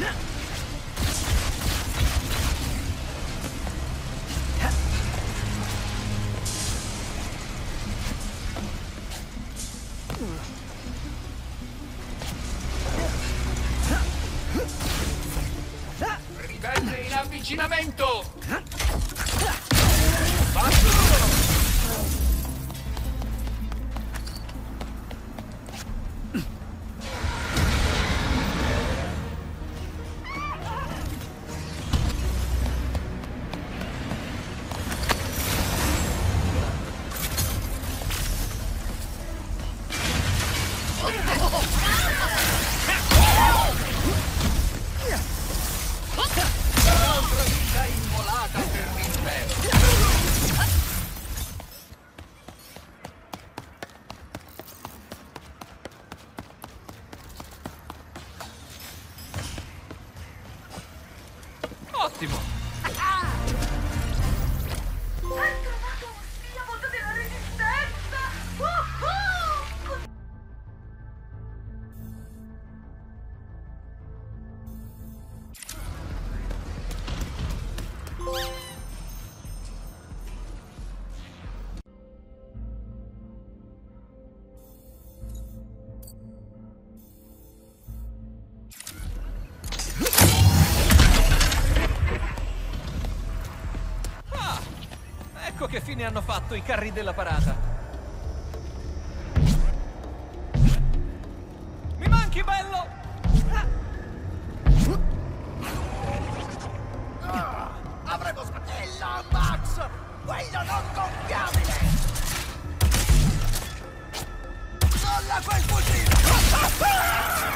Ribelle in avvicinamento! Un'altra vita immolata per l'impero! Ottimo! Hai trovato un simbolo della resistenza! Uh-huh! Ah! Ecco che fine hanno fatto i carri della parata. Mi manchi, bello! Avremo sbatella, Max! Quello non gonfiabile! Molla quel fucile!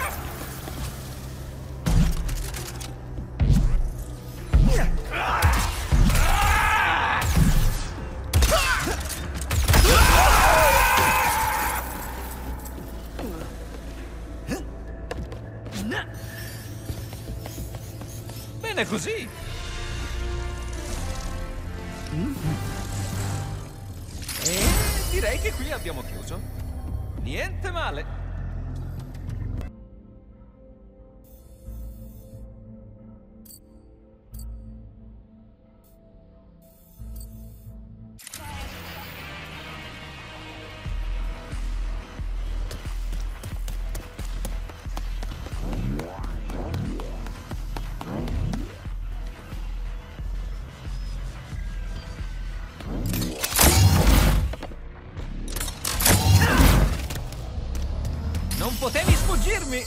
Bene così! E direi che qui abbiamo chiuso. Niente male. Non potevi sfuggirmi!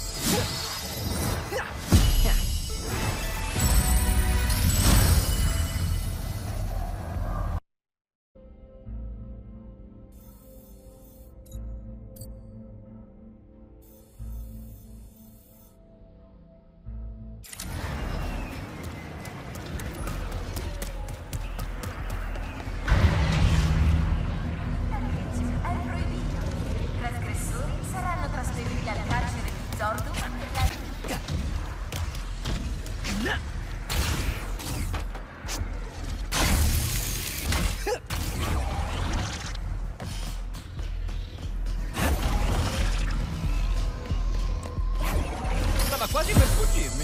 È proibito. I trasgressori saranno trasferiti al carcere di Zordon per la Stava quasi per sfuggirmi.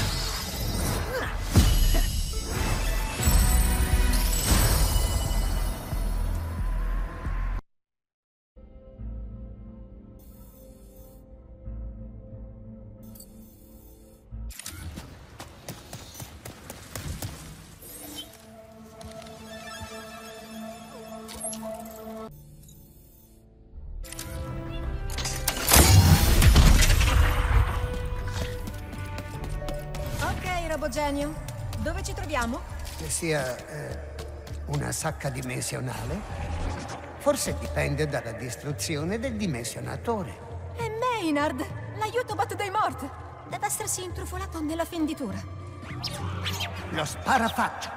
Ok, Robogenio. Dove ci troviamo? Che sia una sacca dimensionale? Forse dipende dalla distruzione del dimensionatore. È Maynard, l'Autobot dei Mort. Deve essersi intrufolato nella fenditura. Lo sparafaccia!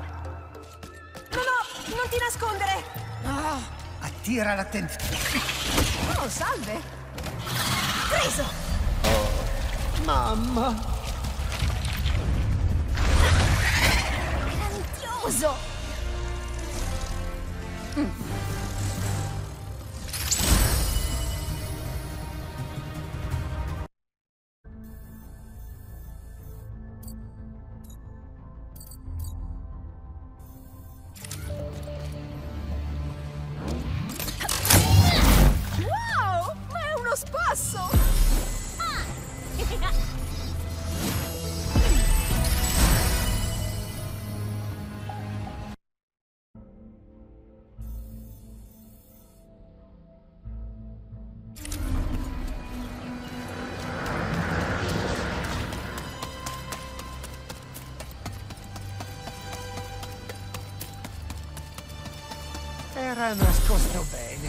No, non ti nascondere! Attira l'attenzione. Oh, salve! Preso! Mamma! Grandioso! Era nascosto bene.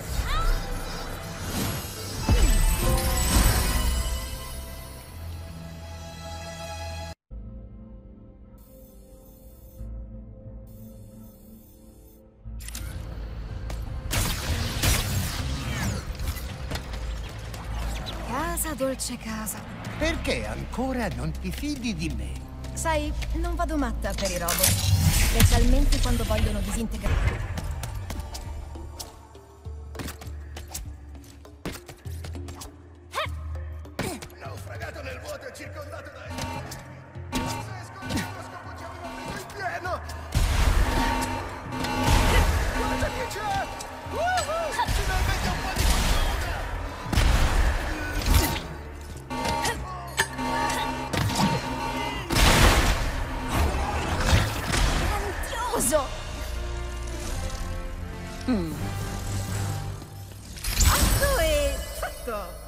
Casa, dolce casa. Perché ancora non ti fidi di me? Sai, non vado matta per i robot. Specialmente quando vogliono disintegrare. Naufragato nel vuoto e circondato da... Pazzesco, il microscopo ci aveva preso in pieno! Guarda che c'è! Finalmente un po' di fortuna! Grandioso! Fatto e fatto!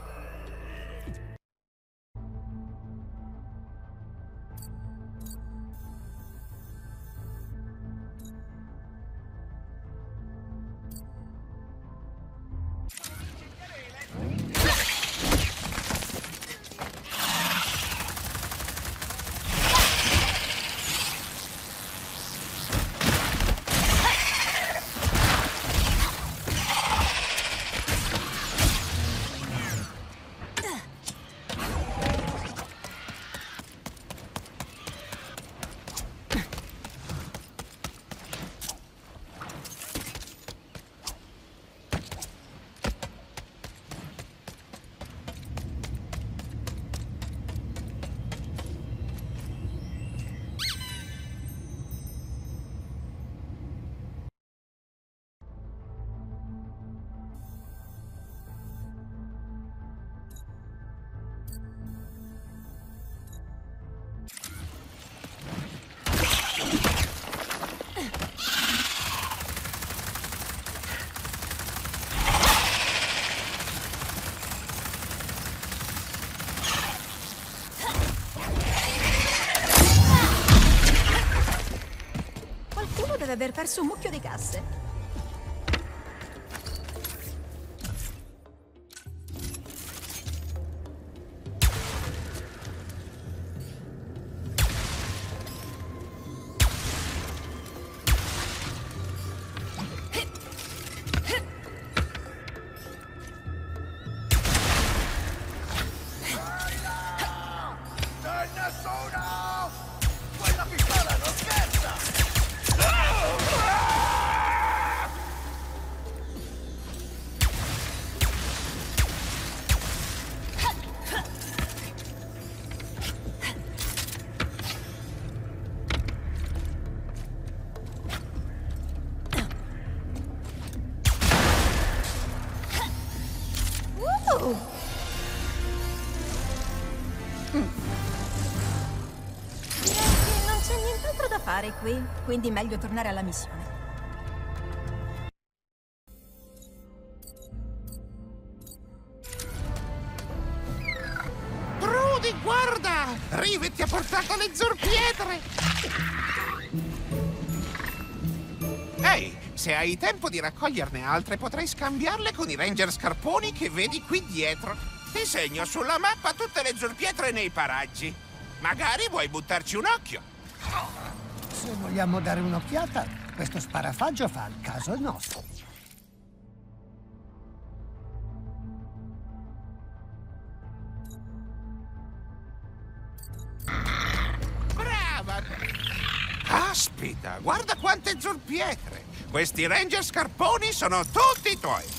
Deve aver perso un mucchio di casse. Quella pistola non scherza! Direi che non c'è nient'altro da fare qui, quindi meglio tornare alla missione. Trudy, guarda! Rivet ti ha portato le zorpietre! Ehi, se hai tempo di raccoglierne altre, potrai scambiarle con i ranger scarponi che vedi qui dietro. Ti segno sulla mappa tutte le zorpietre nei paraggi. Magari vuoi buttarci un occhio. Se vogliamo dare un'occhiata, questo sparafaggio fa il caso nostro. Brava! Caspita, guarda quante zorpietre! Questi ranger scarponi sono tutti tuoi!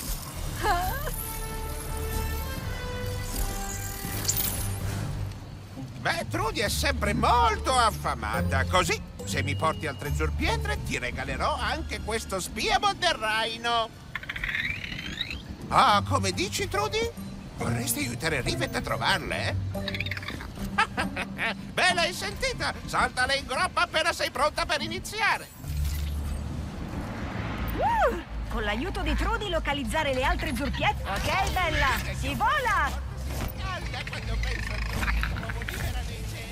Beh, Trudy è sempre molto affamata, così se mi porti altre zorpietre ti regalerò anche questo Spearmon del Rhino. Ah, come dici, Trudy? Vorresti aiutare Rivet a trovarle? Beh, l'hai sentita? Saltale in groppa appena sei pronta per iniziare. Con l'aiuto di Trudy localizzare le altre zurpiette. Ok, bella, si vola! Quando penso a nuovo liberamente.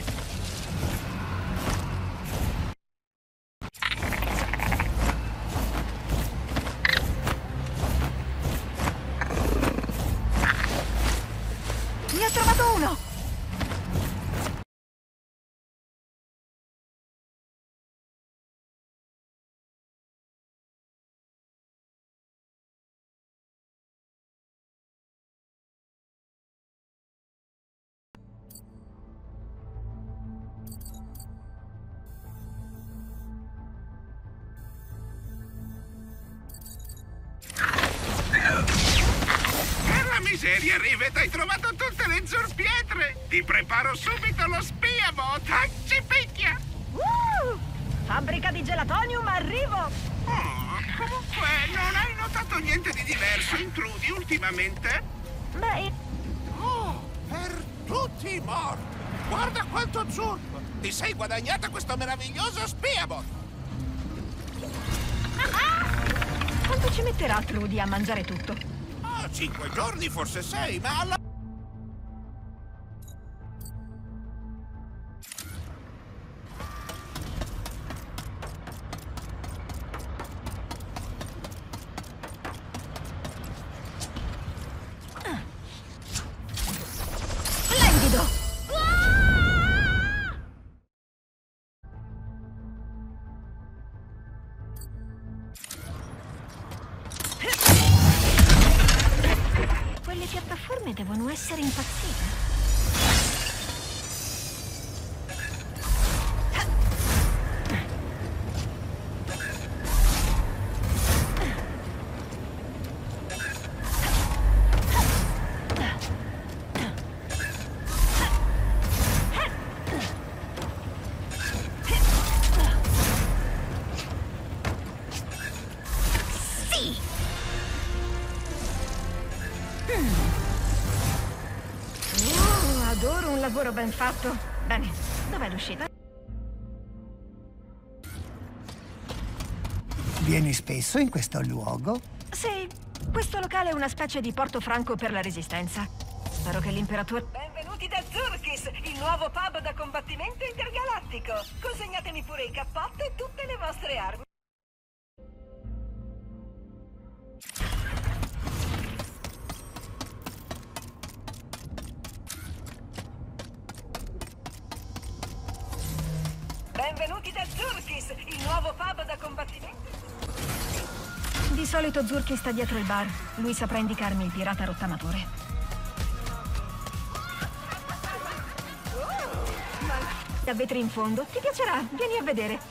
Ne ho trovato uno! Per la miseria, Rivet, hai trovato tutte le zurpietre! Ti preparo subito lo spiabot! Ci picchia! Fabbrica di gelatonium, arrivo! Oh, comunque, non hai notato niente di diverso in Trudy ultimamente? Beh, Oh, per tutti i morti! Guarda quanto zurpo! Ti sei guadagnata questo meraviglioso spiabot! quanto ci metterà Trudy a mangiare tutto? 5 giorni, forse 6, ma alla... Splendido! Quelle piattaforme devono essere impazzite. Adoro un lavoro ben fatto. Bene, dov'è l'uscita? Vieni spesso in questo luogo? Sì, questo locale è una specie di porto franco per la resistenza. Spero che l'imperatore... Benvenuti da Zurkis, il nuovo pub da combattimento intergalattico. Consegnatemi pure i cappotti e tutte le vostre armi. Benvenuti da Zurkis, il nuovo pub da combattimento. Di solito Zurki sta dietro il bar. Lui saprà indicarmi il pirata rottamatore. A vetri in fondo. Ti piacerà. Vieni a vedere.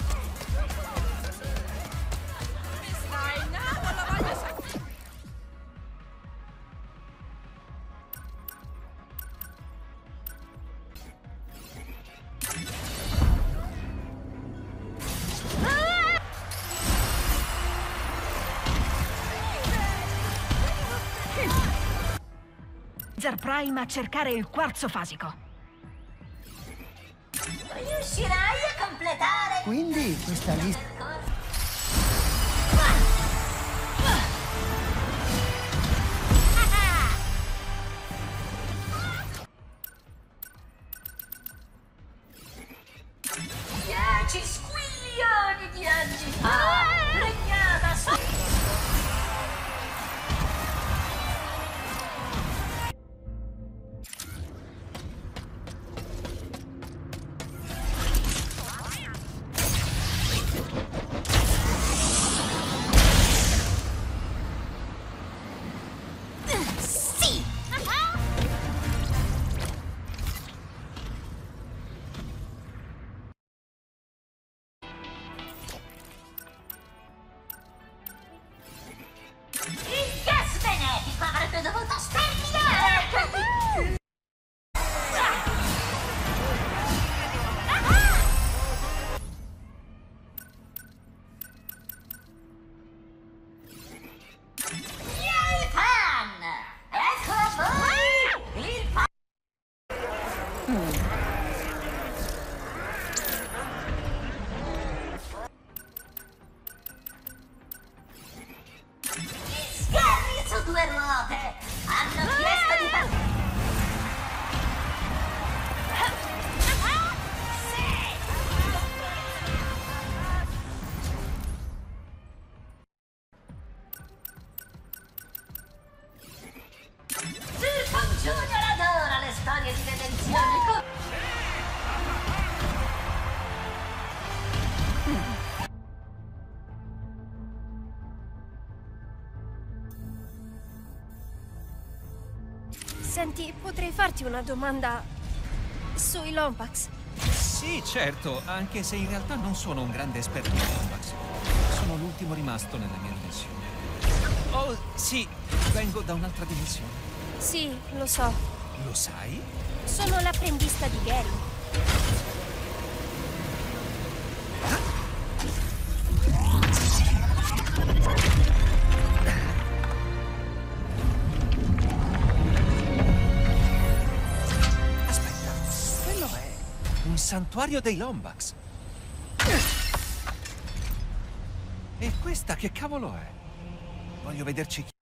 Prime a cercare il quarzo fasico. Riuscirai a completare... Quindi questa lista... Dieci squilioni di anni fa, regnava Schermi su due ruote! Hanno chiesto di Silton Junior adora le storie di redenzione Senti, potrei farti una domanda sui Lombax. Sì, certo, anche se in realtà non sono un grande esperto di Lombax. Sono l'ultimo rimasto nella mia dimensione. Oh, sì, vengo da un'altra dimensione. Sì, lo so. Lo sai? Sono l'apprendista di Gary. Aspetta, quello è un santuario dei Lombax. E questa che cavolo è? Voglio vederci chi...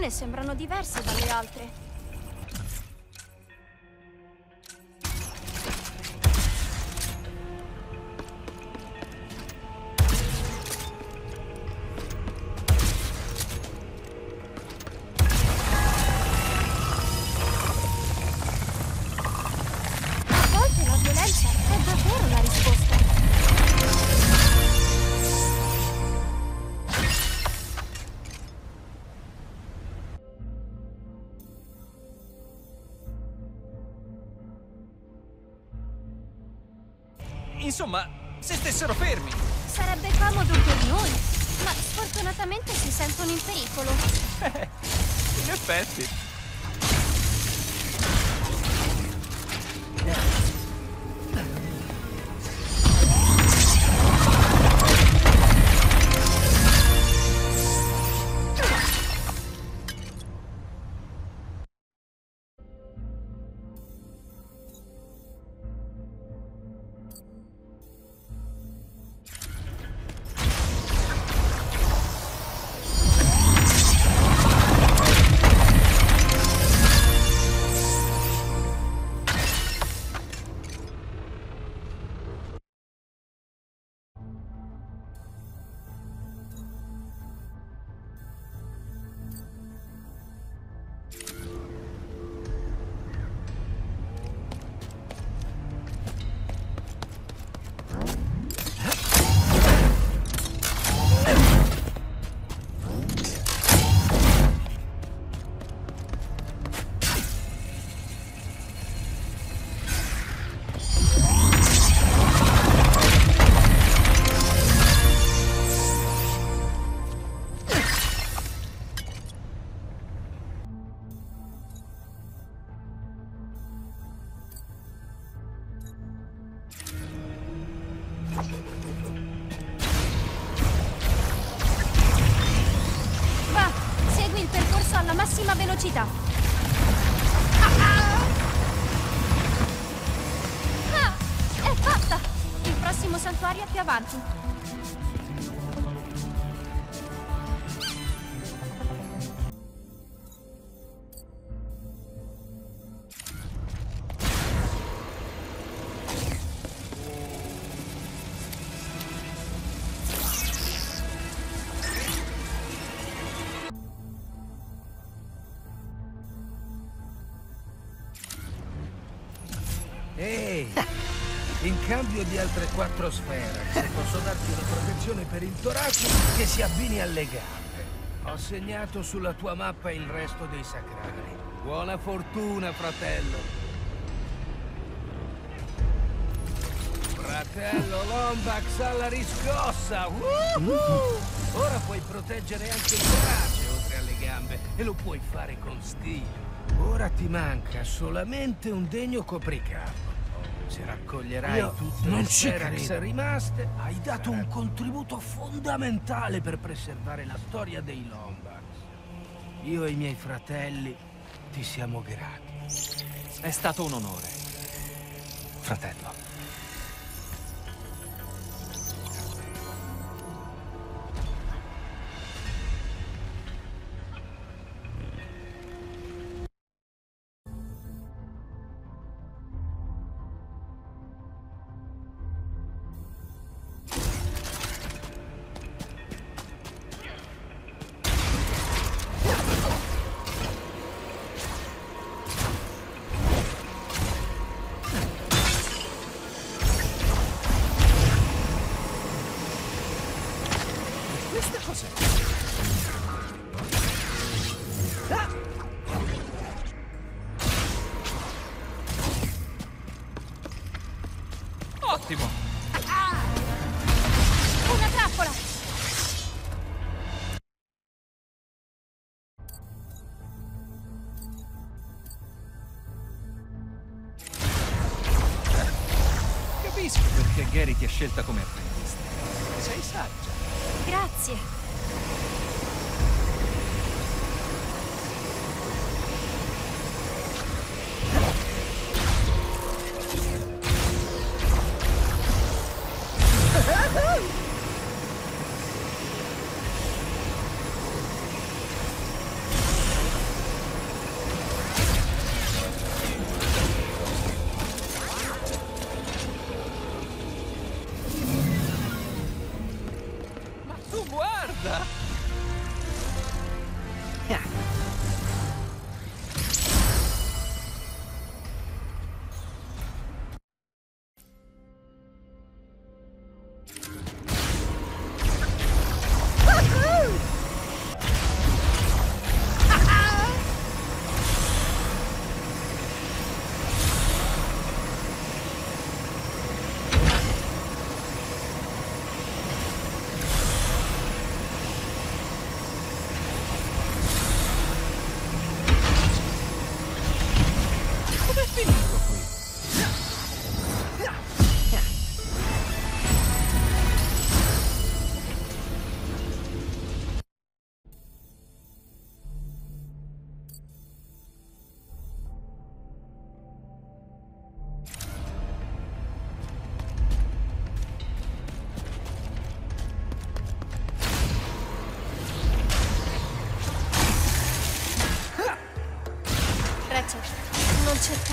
alcune sembrano diverse dalle altre. A volte la violenza è davvero la risposta. Insomma, se stessero fermi. Sarebbe comodo per noi, ma sfortunatamente si sentono in pericolo. In effetti. Va, segui il percorso alla massima velocità. È fatta! Il prossimo santuario è più avanti. Ehi! In cambio di altre 4 sfere, posso darti una protezione per il torace che si abbini alle gambe. Ho segnato sulla tua mappa il resto dei sacrali. Buona fortuna, fratello! Fratello Lombax alla riscossa! Ora puoi proteggere anche il torace oltre alle gambe e lo puoi fare con stile. Ora ti manca solamente un degno copricapo. Se raccoglierai tutte le sfere rimaste, hai dato un contributo fondamentale per preservare la storia dei Lombax. Io e i miei fratelli ti siamo grati. È stato un onore, fratello. Questa cos'è? Ottimo! Una trappola! Capisco perché Gary ti ha scelta come apprendista. Sei saggia. Grazie.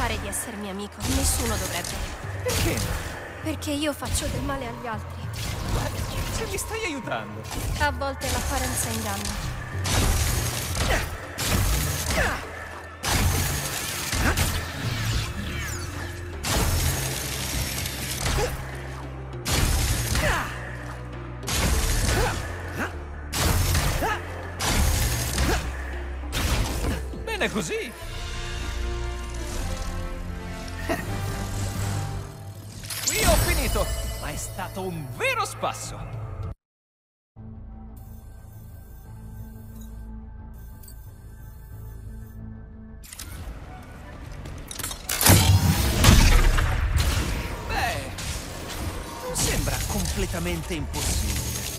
pensare di essermi amico. Nessuno dovrebbe. Perché? Perché io faccio del male agli altri. Se mi stai aiutando. A volte l'apparenza inganna. Bene così. Qui ho finito, ma è stato un vero spasso. Beh, non sembra completamente impossibile.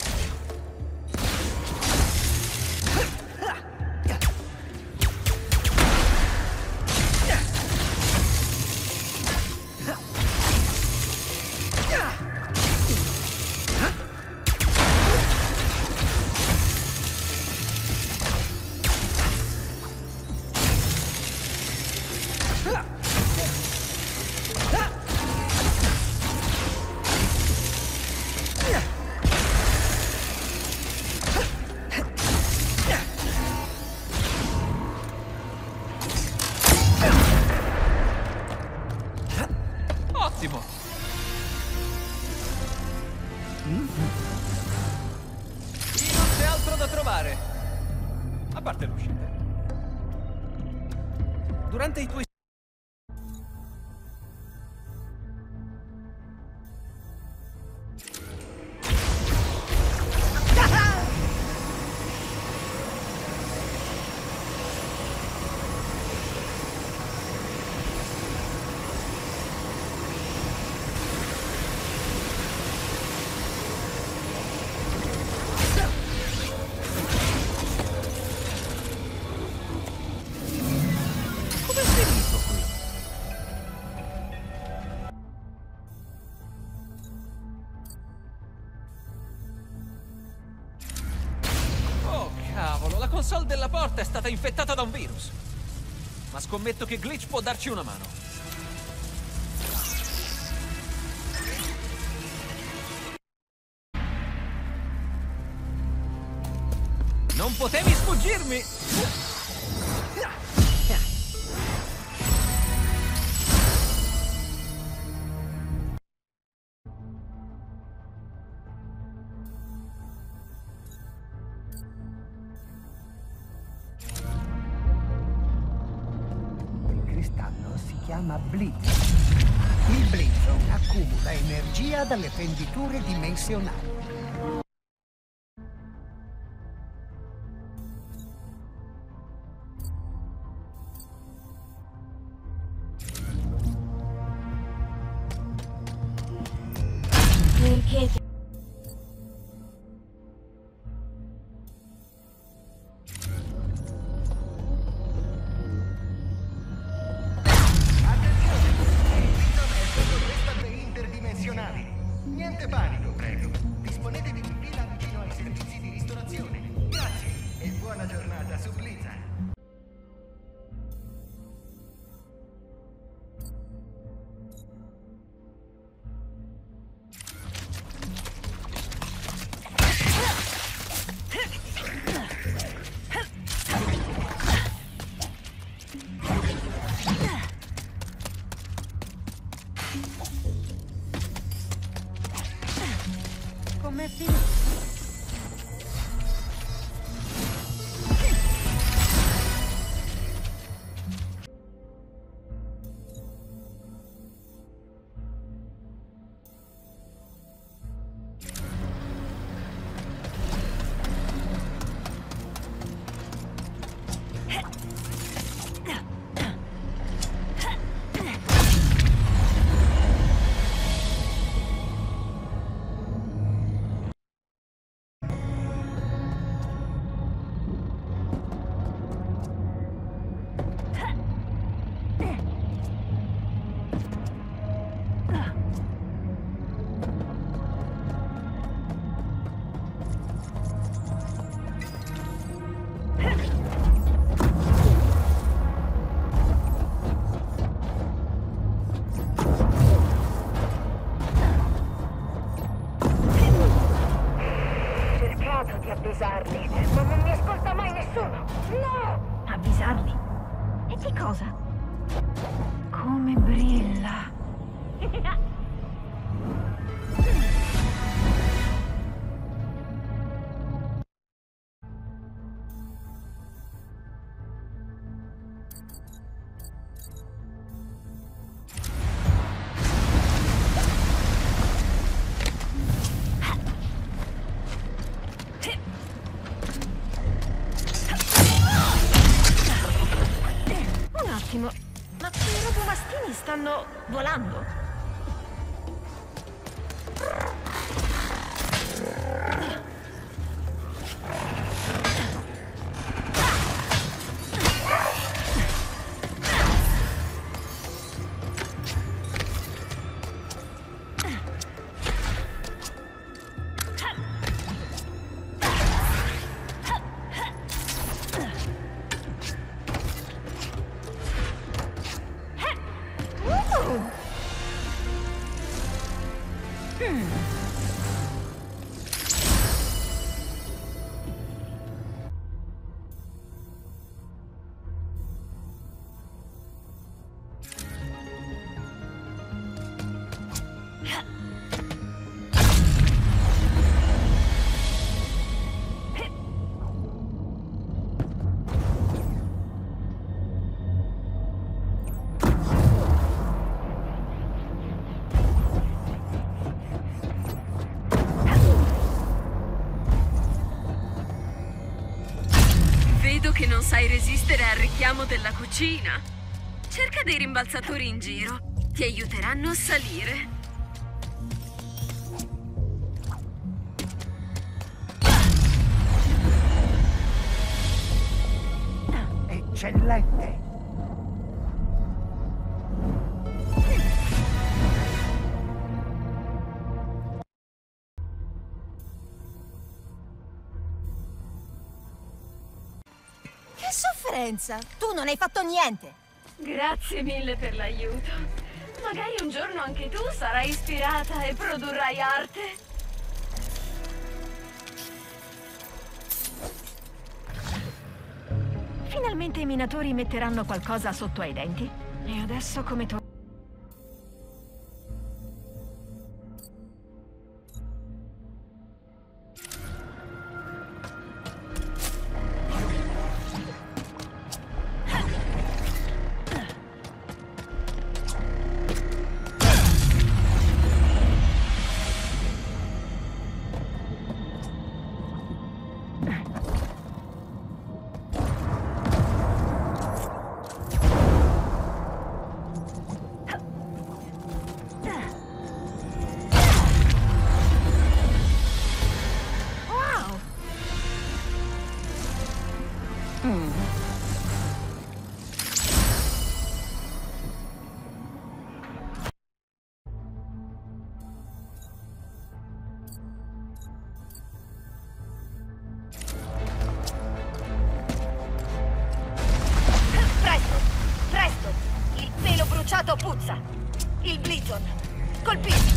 Ottimo! Qui non c'è altro da trovare. A parte l'uscita. Durante i tuoi... Come è finito qui? Oh, cavolo, la console della porta è stata infettata da un virus. Ma scommetto che Glitch può darci una mano. Non potevi sfuggirmi! Il cristallo si chiama Blitz. Il Blizzon accumula energia dalle fenditure dimensionali. Perché? Interdimensionali. Niente panico, prego. Disponetevi di fila vicino ai servizi di ristorazione. Grazie e buona giornata su Blizzard. Com'è finito? cosa. Come brilla. Un attimo, ma quei robomastini stanno volando? Vedo che non sai resistere al richiamo della cucina. Cerca dei rimbalzatori in giro. Ti aiuteranno a salire. Eccellente! Che sofferenza! Tu non hai fatto niente! Grazie mille per l'aiuto. Magari un giorno anche tu sarai ispirata e produrrai arte. Finalmente i minatori metteranno qualcosa sotto ai denti. E adesso come torno? Puzza! Il Blizzon! Colpisci!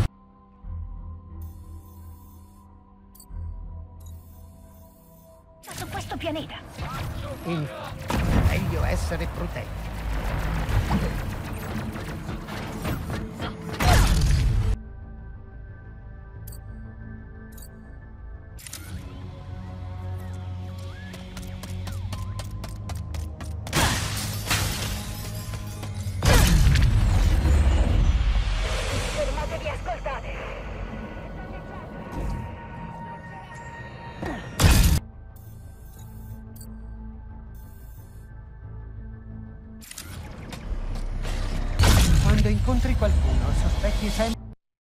Su questo pianeta! Infatti, meglio essere prudenti. Quando incontri qualcuno, sospetti sempre...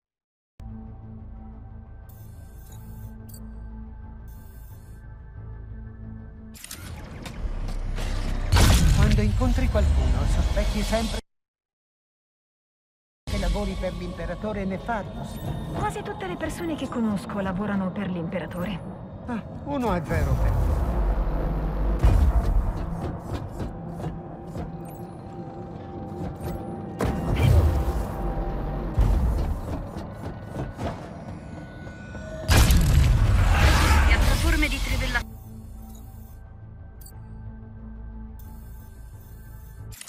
Quando incontri qualcuno, sospetti sempre che lavori per l'imperatore Nefarius. Quasi tutte le persone che conosco lavorano per l'imperatore. Ah, 1-0 per te. Piattaforme di trivellazione.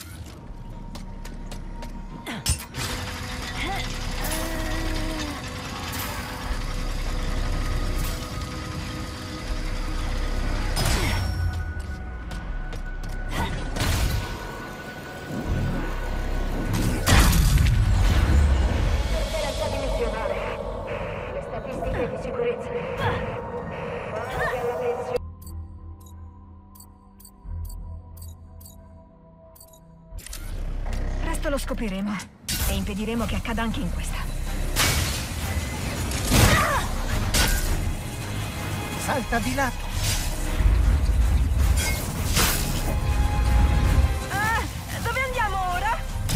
scopriremo. E impediremo che accada anche in questa. Salta di lato. Dove andiamo ora?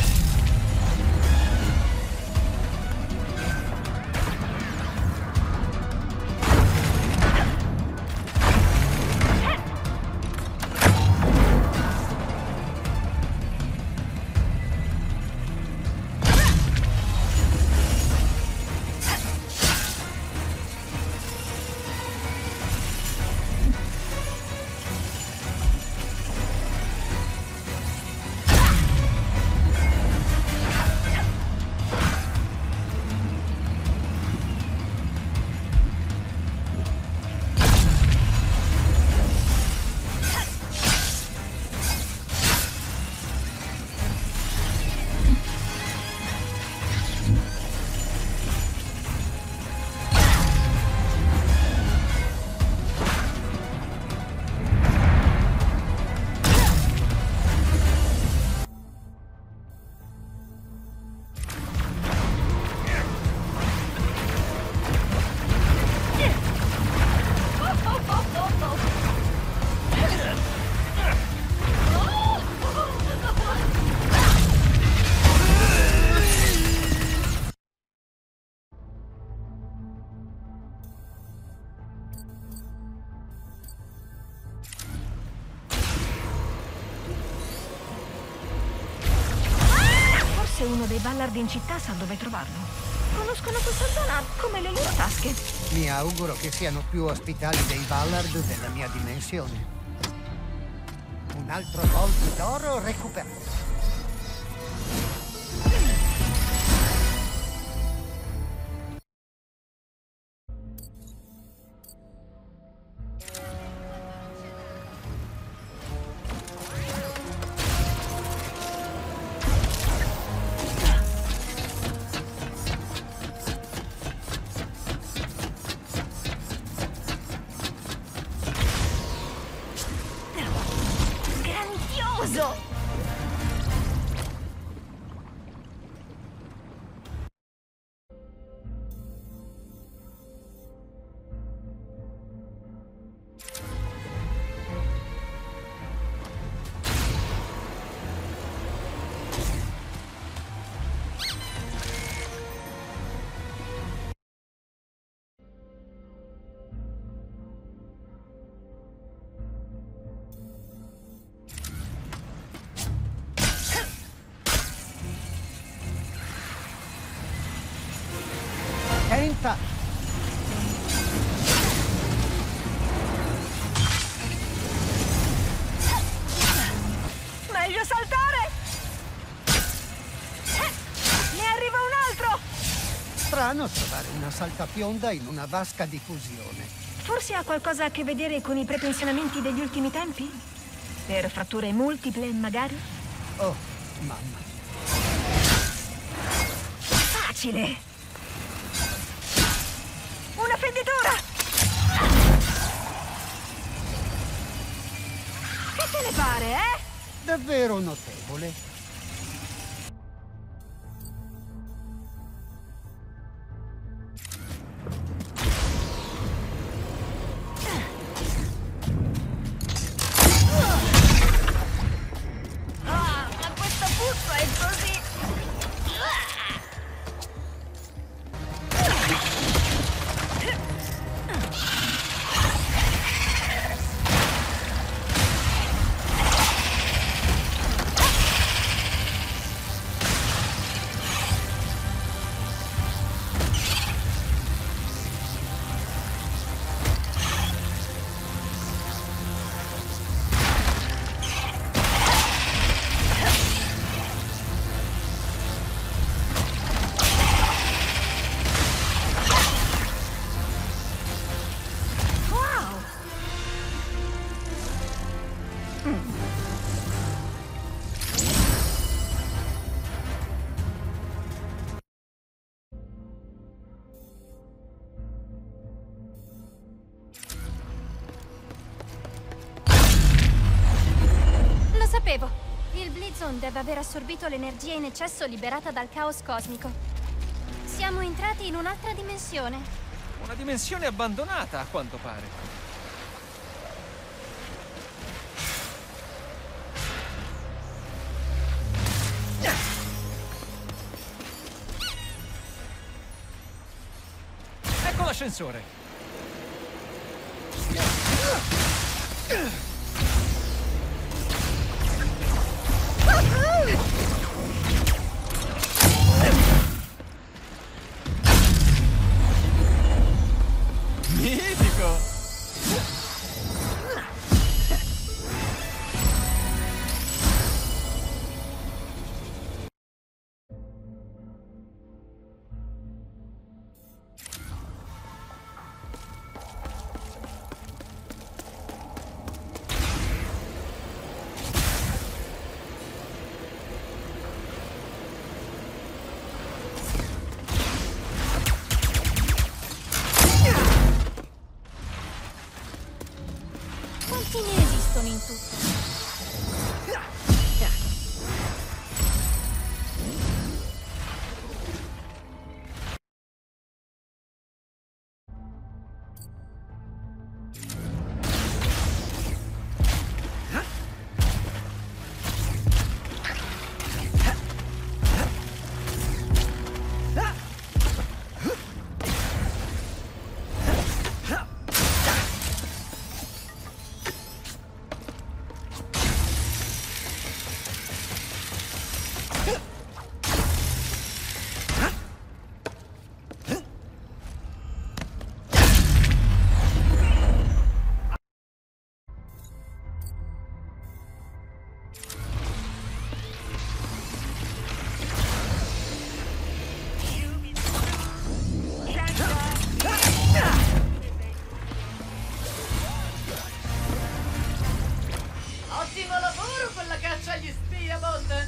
Uno dei Ballard in città sa dove trovarlo. Conoscono questa zona come le loro tasche. Mi auguro che siano più ospitali dei Ballard della mia dimensione. Un altro volto d'oro recuperato. Tenta! Meglio saltare! Ne arriva un altro! Strano trovare una saltapionda in una vasca di fusione. Forse ha qualcosa a che vedere con i prepensionamenti degli ultimi tempi? Per fratture multiple, magari? Oh, mamma. Facile! Una fenditura! Che te ne pare, eh? Davvero notevole. Ma questa puzza è così... Wilson deve aver assorbito l'energia in eccesso liberata dal caos cosmico. Siamo entrati in un'altra dimensione. Una dimensione abbandonata, a quanto pare. Ecco l'ascensore. Mitico! Quanti ne esistono in tutto? Ottimo lavoro con la caccia agli Spiabot!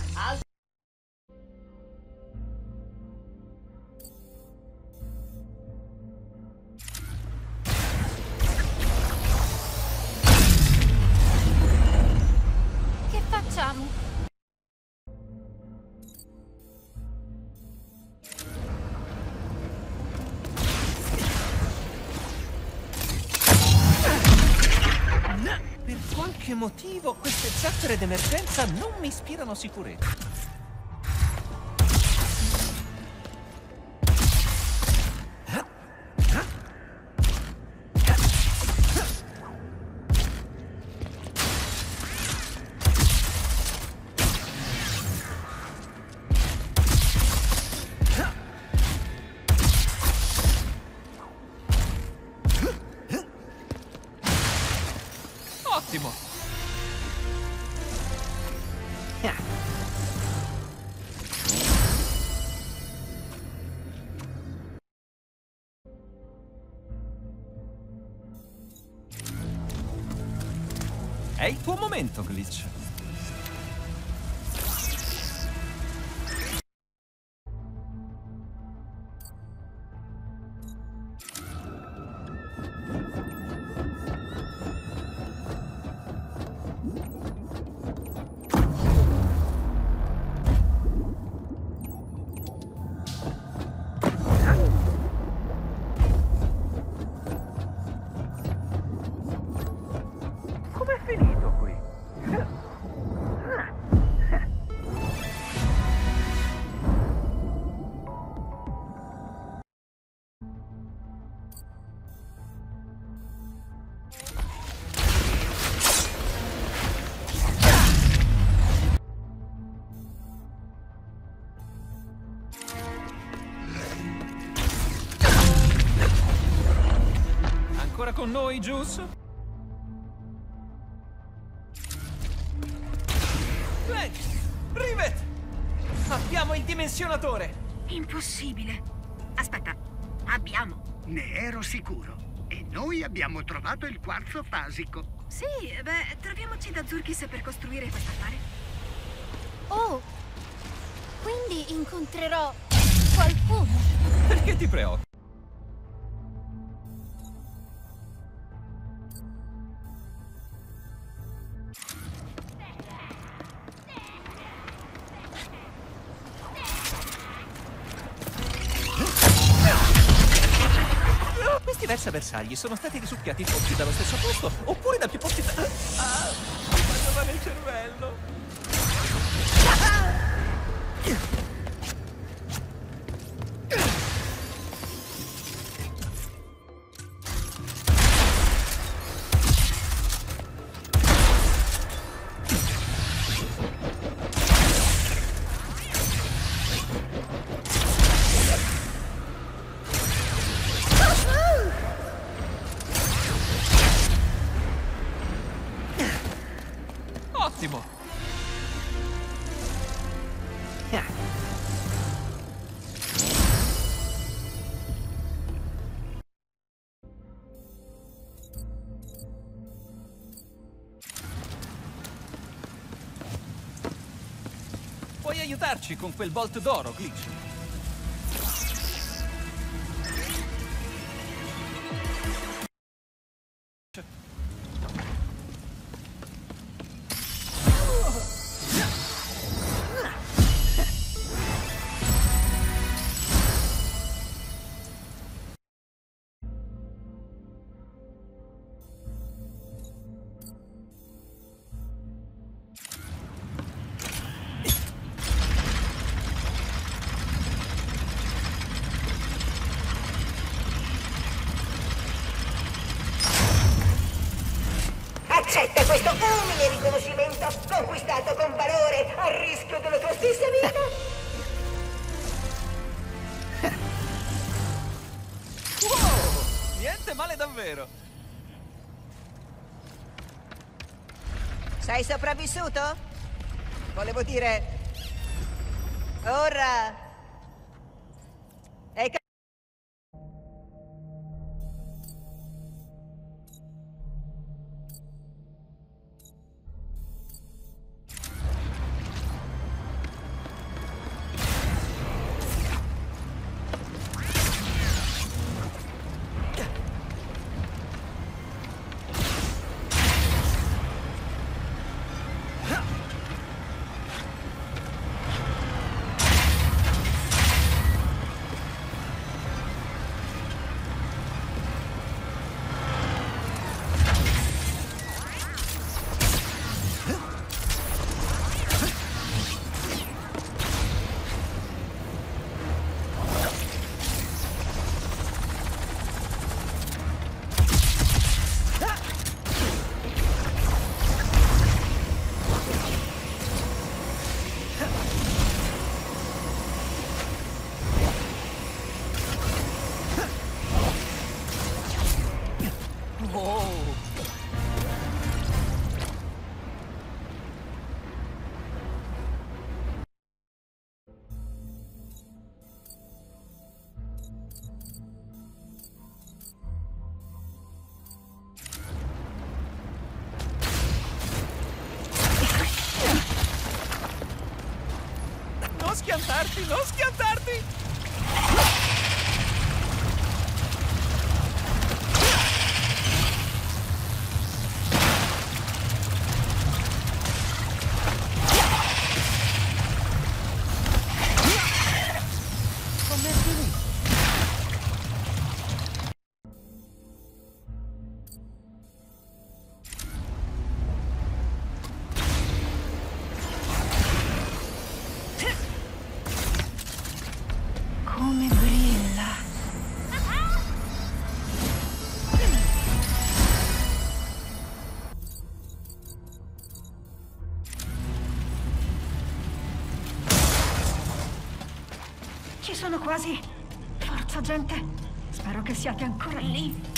Che facciamo? Per qualche motivo queste zattere d'emergenza non mi ispirano sicurezza. Ottimo! È il tuo momento, Glitch. Com'è finito qui? Ancora con noi, Juice? Clank! Rivet! Abbiamo il dimensionatore! Impossibile. Aspetta, abbiamo. Ne ero sicuro. E noi abbiamo trovato il quarzo fasico. Sì, beh, troviamoci da Zurkis per costruire quest'affare. Oh! Quindi incontrerò qualcuno. Perché ti preoccupi? diverse bersagli sono stati risucchiati tutti dallo stesso posto, oppure da più posti... Vado male il cervello. Ottimo! Puoi aiutarci con quel bolt d'oro, Glitch? Accetta questo umile riconoscimento conquistato con valore a rischio della tua stessa vita. Wow! Niente male davvero! Sei sopravvissuto? Volevo dire... Ora... Hai Non schiantarti, non schiantarti! Com'è finito? Come brilla. Ci sono quasi. Forza, gente. Spero che siate ancora lì.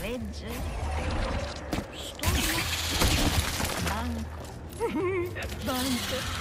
Legge. Studio. Banco. Banco.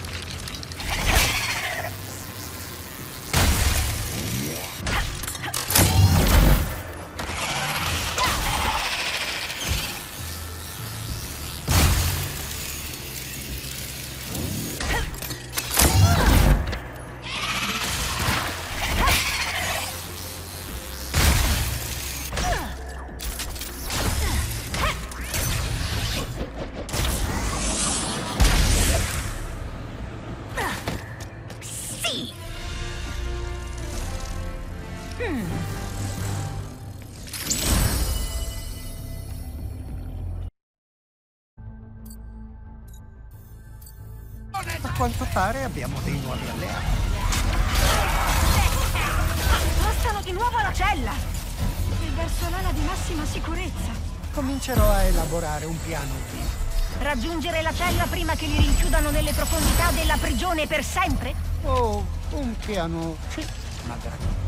A quanto pare abbiamo dei nuovi alleati. Spostano di nuovo la cella! E verso l'ala di massima sicurezza. Comincerò a elaborare un piano B. Raggiungere la cella prima che li rinchiudano nelle profondità della prigione per sempre? Oh, un piano C, magari.